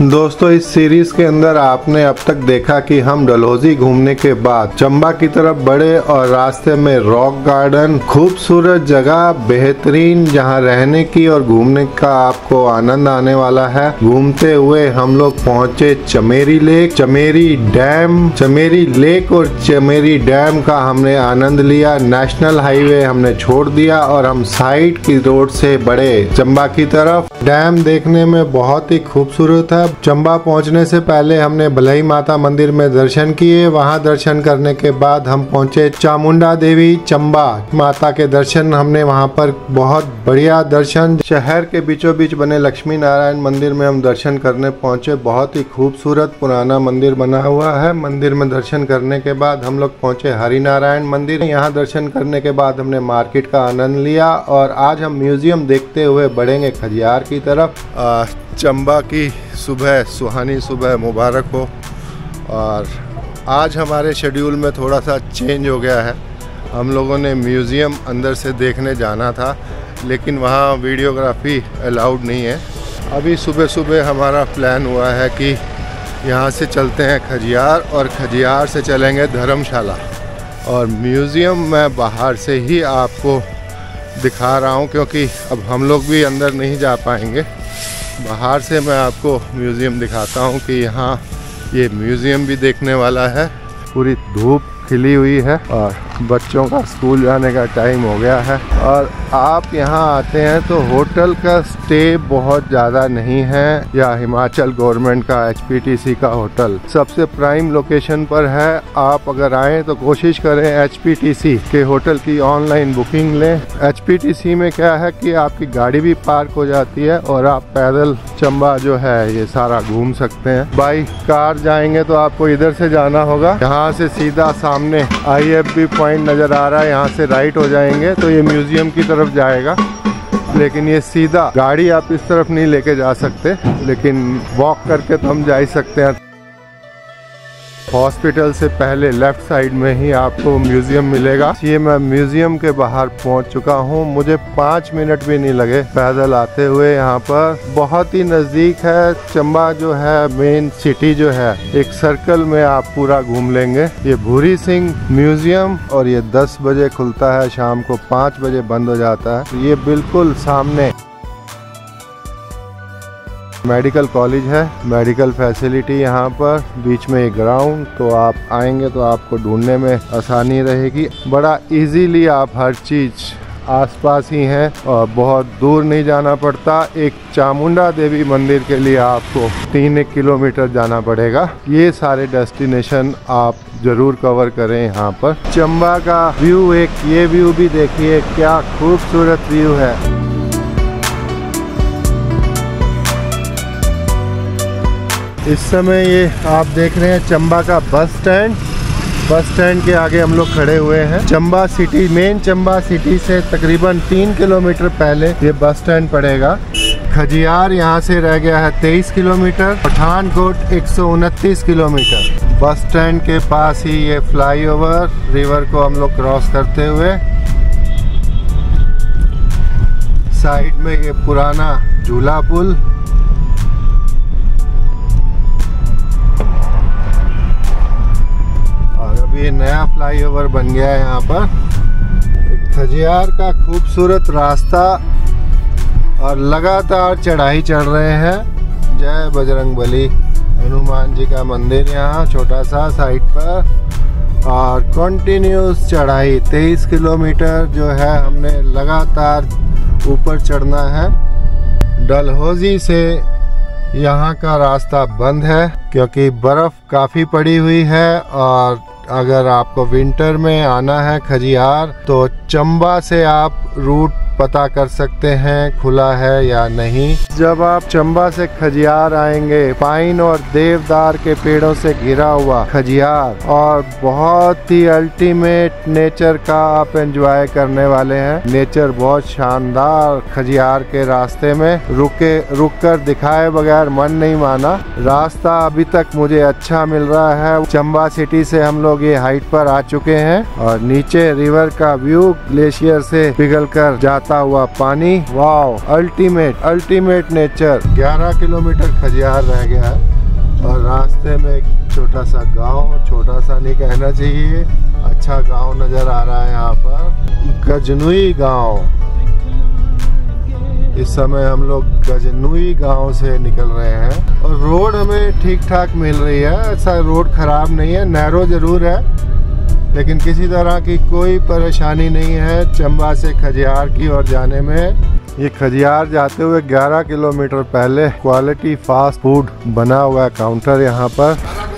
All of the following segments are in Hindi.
दोस्तों, इस सीरीज के अंदर आपने अब तक देखा कि हम डलहौजी घूमने के बाद चंबा की तरफ बढ़े और रास्ते में रॉक गार्डन, खूबसूरत जगह, बेहतरीन जहां रहने की और घूमने का आपको आनंद आने वाला है। घूमते हुए हम लोग पहुंचे Chameri lake, Chameri dam, Chameri lake और चमेरी डैम का हमने आनंद लिया। नेशनल हाईवे हमने छोड़ दिया और हम साइड की रोड से बढ़े चंबा की तरफ। डैम देखने में बहुत ही खूबसूरत है। चंबा पहुंचने से पहले हमने भलई माता मंदिर में दर्शन किए। वहां दर्शन करने के बाद हम पहुंचे चामुंडा देवी चंबा माता के दर्शन हमने वहां पर बहुत बढ़िया दर्शन। शहर के बीचों बीच बने लक्ष्मी नारायण मंदिर में हम दर्शन करने पहुंचे। बहुत ही खूबसूरत पुराना मंदिर बना हुआ है। मंदिर में दर्शन करने के बाद हम लोग पहुंचे हरि नारायण मंदिर। यहाँ दर्शन करने के बाद हमने मार्केट का आनंद लिया और आज हम म्यूजियम देखते हुए बढ़ेंगे खजियार की तरफ। चंबा की सुबह, सुहानी सुबह मुबारक हो। और आज हमारे शेड्यूल में थोड़ा सा चेंज हो गया है। हम लोगों ने म्यूज़ियम अंदर से देखने जाना था, लेकिन वहाँ वीडियोग्राफी अलाउड नहीं है। अभी सुबह सुबह हमारा प्लान हुआ है कि यहाँ से चलते हैं खजियार और खजियार से चलेंगे धर्मशाला। और म्यूज़ियम मैं बाहर से ही आपको दिखा रहा हूँ, क्योंकि अब हम लोग भी अंदर नहीं जा पाएंगे। बाहर से मैं आपको म्यूज़ियम दिखाता हूँ कि यहाँ ये म्यूज़ियम भी देखने वाला है। पूरी धूप खिली हुई है और बच्चों का स्कूल जाने का टाइम हो गया है। और आप यहाँ आते हैं तो होटल का स्टे बहुत ज़्यादा नहीं है, या हिमाचल गवर्नमेंट का HPTC का होटल सबसे प्राइम लोकेशन पर है। आप अगर आएँ तो कोशिश करें HPTC के होटल की ऑनलाइन बुकिंग लें। HPTC में क्या है कि आपकी गाड़ी भी पार्क हो जाती है और आप पैदल चंबा जो है ये सारा घूम सकते हैं। बाई कार जाएंगे तो आपको इधर से जाना होगा। यहाँ से सीधा सामने IFB पॉइंट नज़र आ रहा है, यहाँ से राइट हो जाएंगे तो ये म्यूज़ियम की तरफ जाएगा। लेकिन ये सीधा गाड़ी आप इस तरफ नहीं लेके जा सकते, लेकिन वॉक करके तो हम जा ही सकते हैं। हॉस्पिटल से पहले लेफ्ट साइड में ही आपको म्यूज़ियम मिलेगा। ये मैं म्यूज़ियम के बाहर पहुंच चुका हूं। मुझे 5 मिनट भी नहीं लगे पैदल आते हुए। यहाँ पर बहुत ही नज़दीक है। चंबा जो है मेन सिटी जो है, एक सर्कल में आप पूरा घूम लेंगे। ये भूरी सिंह म्यूज़ियम, और ये 10 बजे खुलता है, शाम को 5 बजे बंद हो जाता है। ये बिल्कुल सामने मेडिकल कॉलेज है, मेडिकल फैसिलिटी यहाँ पर, बीच में एक ग्राउंड। तो आप आएंगे तो आपको ढूंढने में आसानी रहेगी। बड़ा इजीली आप हर चीज़ आसपास ही है और बहुत दूर नहीं जाना पड़ता। एक चामुंडा देवी मंदिर के लिए आपको 3 किलोमीटर जाना पड़ेगा। ये सारे डेस्टिनेशन आप जरूर कवर करें यहाँ पर। चंबा का व्यू, एक ये व्यू भी देखिए, क्या खूबसूरत व्यू है। इस समय ये आप देख रहे हैं चंबा का बस स्टैंड। बस स्टैंड के आगे हम लोग खड़े हुए हैं। Chamba city, main Chamba city से तकरीबन 3 किलोमीटर पहले ये बस स्टैंड पड़ेगा। खजियार यहाँ से रह गया है 23 kilometre, Pathankot 129 kilometre. Bus stand के पास ही ये फ्लाईओवर, रिवर को हम लोग क्रॉस करते हुए साइड में ये पुराना झूला पुल। ये नया फ्लाईओवर बन गया है यहाँ पर। एक खजियार का खूबसूरत रास्ता और लगातार चढ़ाई चढ़ रहे हैं। जय बजरंगबली। हनुमान जी का मंदिर यहाँ छोटा सा साइड पर, और कंटिन्यूस चढ़ाई 23 किलोमीटर जो है हमने लगातार ऊपर चढ़ना है। डलहौजी से यहाँ का रास्ता बंद है क्योंकि बर्फ काफ़ी पड़ी हुई है। और अगर आपको विंटर में आना है खजियार तो चंबा से आप रूट पता कर सकते हैं खुला है या नहीं। जब आप चंबा से खजियार आएंगे, पाइन और देवदार के पेड़ों से घिरा हुआ खजियार, और बहुत ही अल्टीमेट नेचर का आप एंजॉय करने वाले हैं। नेचर बहुत शानदार। खजियार के रास्ते में रुक कर दिखाए बगैर मन नहीं माना। रास्ता अभी तक मुझे अच्छा मिल रहा है। चंबा सिटी से हम लोग ये हाइट पर आ चुके हैं और नीचे रिवर का व्यू ग्लेशियर से पिघलकर जाता हुआ पानी। Wow, ultimate nature. 11 kilometre Khajjiar रह गया है और रास्ते में एक छोटा सा गांव, छोटा सा नहीं कहना चाहिए, अच्छा गांव नजर आ रहा है यहाँ पर, गजनुई गांव। इस समय हम लोग गजनुई गांव से निकल रहे हैं और रोड हमें ठीक ठाक मिल रही है। ऐसा रोड खराब नहीं है, नैरो जरूर है लेकिन किसी तरह की कोई परेशानी नहीं है चंबा से खजियार की ओर जाने में। ये खजियार जाते हुए 11 किलोमीटर पहले क्वालिटी फास्ट फूड बना हुआ है काउंटर यहाँ पर।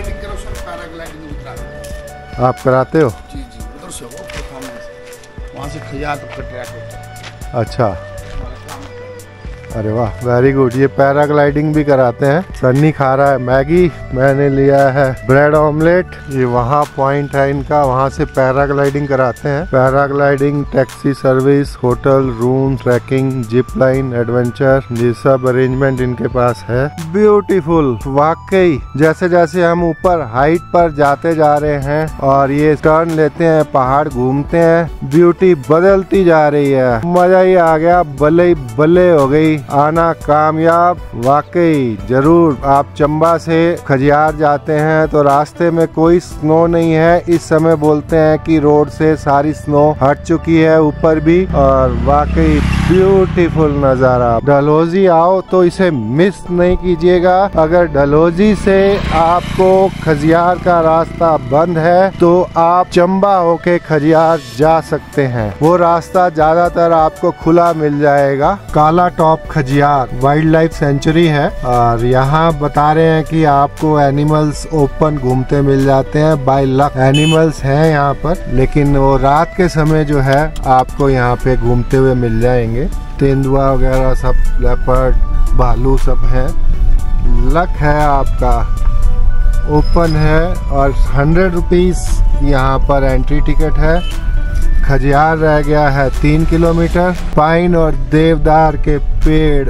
आप कराते हो? जी उधर से वहाँ से खजियार तक का ट्रैक होता है। अच्छा, अरे वाह, वेरी गुड। ये पैराग्लाइडिंग भी कराते हैं। सन्नी खा रहा है मैगी, मैंने लिया है ब्रेड ऑमलेट। ये वहाँ पॉइंट है इनका, वहाँ से पैराग्लाइडिंग कराते हैं। Paragliding, taxi service, hotel, room, trekking, zip line, adventure, ये सब अरेंजमेंट इनके पास है। ब्यूटीफुल, वाकई जैसे जैसे हम ऊपर हाइट पर जाते जा रहे हैं और ये टर्न लेते हैं, पहाड़ घूमते हैं, ब्यूटी बदलती जा रही है। मजा ही आ गया, बल्ले बल्ले हो गई, आना कामयाब। वाकई जरूर आप चंबा से खजियार जाते हैं तो रास्ते में कोई स्नो नहीं है। इस समय बोलते हैं कि रोड से सारी स्नो हट चुकी है ऊपर भी, और वाकई ब्यूटीफुल नजारा। डलहौजी आओ तो इसे मिस नहीं कीजिएगा। अगर डलहौजी से आपको खजियार का रास्ता बंद है तो आप चंबा होके खजियार जा सकते हैं, वो रास्ता ज्यादातर आपको खुला मिल जाएगा। Kalatop Khajjiar wildlife sanctuary है और यहाँ बता रहे हैं कि आपको एनिमल्स ओपन घूमते मिल जाते हैं। बाय लक एनिमल्स हैं यहाँ पर, लेकिन वो रात के समय जो है आपको यहाँ पे घूमते हुए मिल जाएंगे। तेंदुआ वगैरह सब, लेपर्ड, भालू सब है। लक है आपका, ओपन है और 100 रुपीज यहाँ पर एंट्री टिकट है। खजियार रह गया है 3 किलोमीटर। पाइन और देवदार के पेड़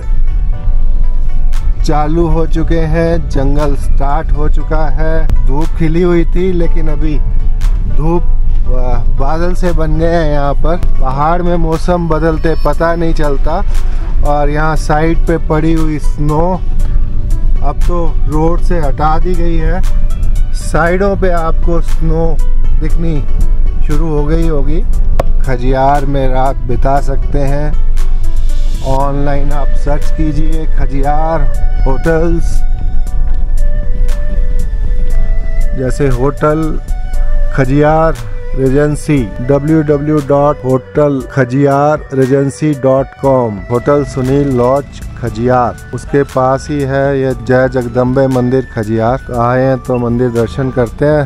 चालू हो चुके हैं, जंगल स्टार्ट हो चुका है। धूप खिली हुई थी लेकिन अभी धूप बादल से बन गए हैं यहाँ पर। पहाड़ में मौसम बदलते पता नहीं चलता। और यहाँ साइड पे पड़ी हुई स्नो अब तो रोड से हटा दी गई है। साइडों पे आपको स्नो दिखनी शुरू हो गई होगी। खजियार में रात बिता सकते हैं। ऑनलाइन आप सर्च कीजिए खजियार होटल्स, जैसे hotel Khajjiar regency, www.hotelkhajiarregency.com। Hotel Sunil lodge Khajjiar, उसके पास ही है ये जय जगदम्बे मंदिर खजियार। आए हैं तो मंदिर दर्शन करते हैं।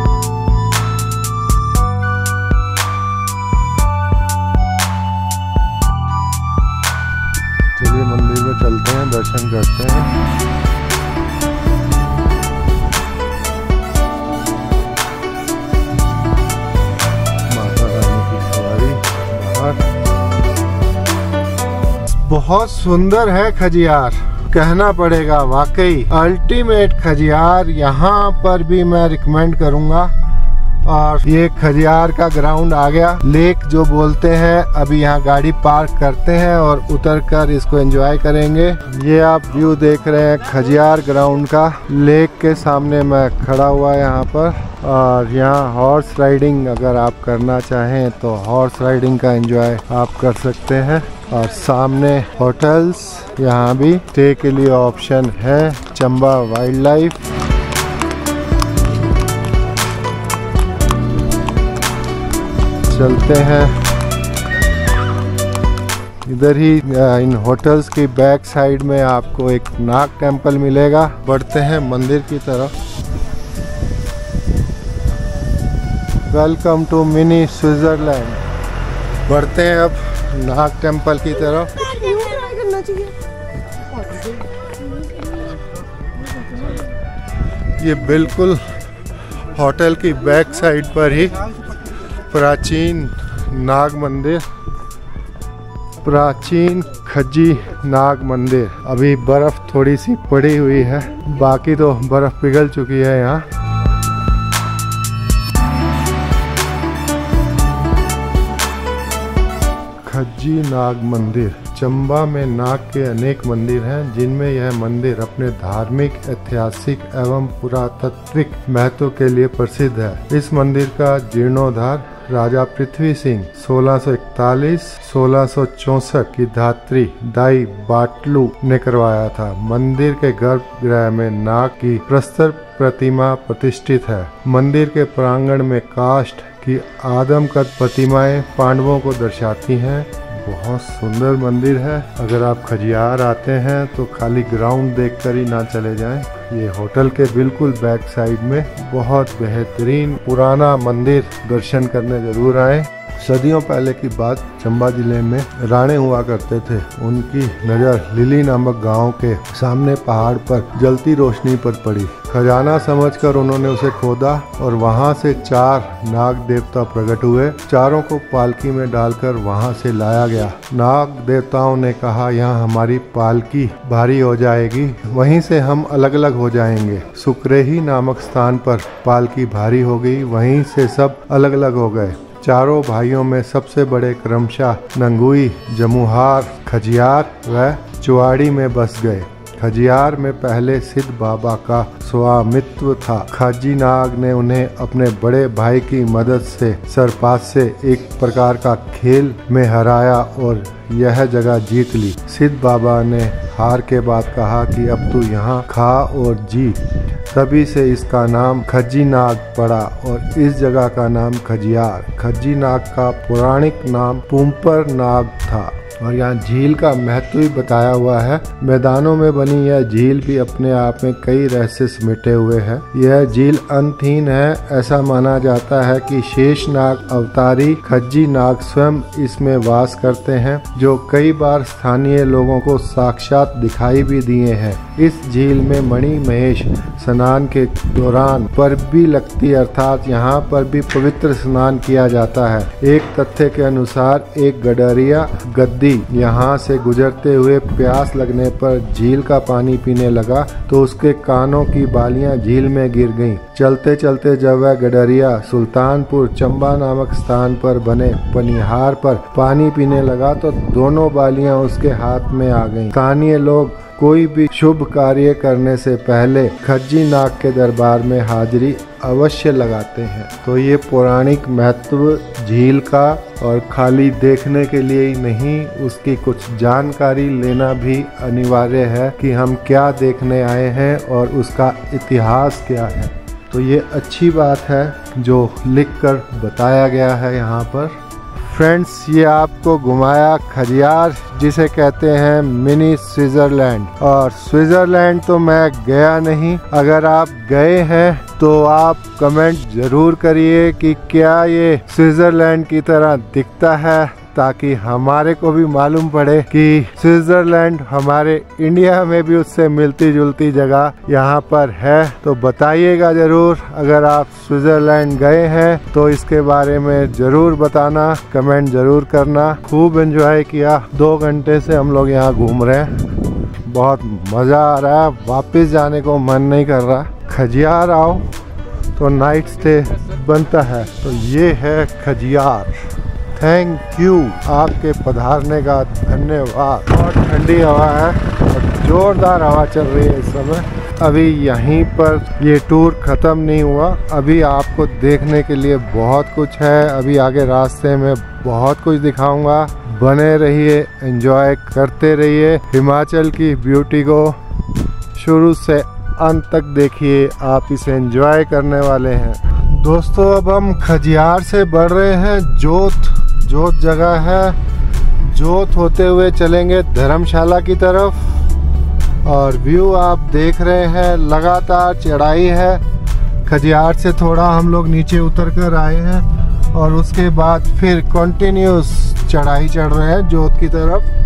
चलिए मंदिर में चलते हैं, दर्शन करते हैं। बहुत सुंदर है खजियार, कहना पड़ेगा। वाकई अल्टीमेट खजियार, यहाँ पर भी मैं रिकमेंड करूँगा। और ये खजियार का ग्राउंड आ गया, लेक जो बोलते हैं। अभी यहाँ गाड़ी पार्क करते हैं और उतरकर इसको एंजॉय करेंगे। ये आप व्यू देख रहे हैं खजियार ग्राउंड का। लेक के सामने मैं खड़ा हुआ यहाँ पर, और यहाँ हॉर्स राइडिंग अगर आप करना चाहें तो हॉर्स राइडिंग का एंजॉय आप कर सकते हैं। और सामने होटल्स, यहाँ भी स्टे के लिए ऑप्शन है। Chamba wildlife. चलते हैं इधर ही। इन होटल्स की बैक साइड में आपको एक नाग टेम्पल मिलेगा। बढ़ते हैं मंदिर की तरफ। Welcome to mini Switzerland. बढ़ते हैं अब नाग टेम्पल की तरफ। ये बिल्कुल होटल की बैक साइड पर ही प्राचीन नाग मंदिर, प्राचीन खजी नाग मंदिर। अभी बर्फ थोड़ी सी पड़ी हुई है, बाकी तो बर्फ पिघल चुकी है यहाँ। खज्जी नाग मंदिर। चंबा में नाग के अनेक मंदिर हैं, जिनमें यह मंदिर अपने धार्मिक, ऐतिहासिक एवं पुरातात्विक महत्व के लिए प्रसिद्ध है। इस मंदिर का जीर्णोद्धार राजा पृथ्वी सिंह 1641-1664 की धात्री दाई बाटलू ने करवाया था। मंदिर के गर्भगृह में नाग की प्रस्तर प्रतिमा प्रतिष्ठित है। मंदिर के प्रांगण में काष्ठ की आदमकद प्रतिमाएं पांडवों को दर्शाती हैं। बहुत सुंदर मंदिर है। अगर आप खजियार आते हैं तो खाली ग्राउंड देखकर ही ना चले जाएं। ये होटल के बिल्कुल बैक साइड में बहुत बेहतरीन पुराना मंदिर दर्शन करने जरूर आए। सदियों पहले की बात, चंबा जिले में राणे हुआ करते थे। उनकी नज़र लिली नामक गांव के सामने पहाड़ पर जलती रोशनी पर पड़ी। खजाना समझकर उन्होंने उसे खोदा और वहां से 4 नाग देवता प्रकट हुए। चारों को पालकी में डालकर वहां से लाया गया। नाग देवताओं ने कहा, यहाँ हमारी पालकी भारी हो जाएगी, वहीं से हम अलग अलग हो जाएंगे। सुक्रेही नामक स्थान पर पालकी भारी हो गई, वहीं से सब अलग अलग हो गए। चारों भाइयों में सबसे बड़े क्रमशः नंगुई, जमुहार, खजियार व चुवाड़ी में बस गए। खजियार में पहले सिद्ध बाबा का स्वामित्व था। खज्जी नाग ने उन्हें अपने बड़े भाई की मदद से सरपास से एक प्रकार का खेल में हराया और यह जगह जीत ली। सिद्ध बाबा ने हार के बाद कहा कि अब तू यहाँ खा और जी। तभी से इसका नाम खज्जी नाग पड़ा और इस जगह का नाम खजियार। खज्जी नाग का पौराणिक नाम पुम्पर नाग था। और यहाँ झील का महत्व भी बताया हुआ है। मैदानों में बनी यह झील भी अपने आप में कई रहस्य समेटे हुए है। यह झील अंतहीन है। ऐसा माना जाता है कि शेषनाग अवतारी खज्जी नाग स्वयं इसमें वास करते हैं, जो कई बार स्थानीय लोगों को साक्षात दिखाई भी दिए हैं। इस झील में मणि महेश स्नान के दौरान परबी लगती, अर्थात यहाँ पर भी पवित्र स्नान किया जाता है। एक तथ्य के अनुसार एक गडरिया गद्दी यहाँ से गुजरते हुए प्यास लगने पर झील का पानी पीने लगा तो उसके कानों की बालियां झील में गिर गईं। चलते चलते जब वह गडरिया सुल्तानपुर चंबा नामक स्थान पर बने पनिहार पर पानी पीने लगा तो दोनों बालियां उसके हाथ में आ गईं। स्थानीय लोग कोई भी शुभ कार्य करने से पहले खज्जी नाग के दरबार में हाजिरी अवश्य लगाते हैं। तो ये पौराणिक महत्व झील का और खाली देखने के लिए ही नहीं, उसकी कुछ जानकारी लेना भी अनिवार्य है कि हम क्या देखने आए हैं और उसका इतिहास क्या है। तो ये अच्छी बात है जो लिखकर बताया गया है यहाँ पर। फ्रेंड्स, ये आपको घुमाया खजियार, जिसे कहते हैं मिनी स्विट्जरलैंड। और स्विट्जरलैंड तो मैं गया नहीं, अगर आप गए हैं तो आप कमेंट जरूर करिए कि क्या ये स्विट्जरलैंड की तरह दिखता है, ताकि हमारे को भी मालूम पड़े कि स्विट्जरलैंड हमारे इंडिया में भी उससे मिलती जुलती जगह यहाँ पर है। तो बताइएगा जरूर, अगर आप स्विट्जरलैंड गए हैं तो इसके बारे में जरूर बताना, कमेंट जरूर करना। खूब एंजॉय किया, 2 घंटे से हम लोग यहाँ घूम रहे हैं, बहुत मज़ा आ रहा है। वापस जाने को मन नहीं कर रहा। खजियार आओ तो नाइट स्टे बनता है। तो ये है खजियार। थैंक यू, आपके पधारने का धन्यवाद। बहुत ठंडी हवा है और जोरदार हवा चल रही है इस समय। अभी यहीं पर ये टूर ख़त्म नहीं हुआ, अभी आपको देखने के लिए बहुत कुछ है। अभी आगे रास्ते में बहुत कुछ दिखाऊंगा। बने रहिए, एंजॉय करते रहिए। हिमाचल की ब्यूटी को शुरू से अंत तक देखिए, आप इसे एंजॉय करने वाले हैं। दोस्तों, अब हम खजियार से बढ़ रहे हैं जोत जगह है। जोत होते हुए चलेंगे धर्मशाला की तरफ। और व्यू आप देख रहे हैं, लगातार चढ़ाई है। खजियार से थोड़ा हम लोग नीचे उतर कर आए हैं और उसके बाद फिर कंटिन्यूस चढ़ाई चढ़ रहे हैं जोत की तरफ।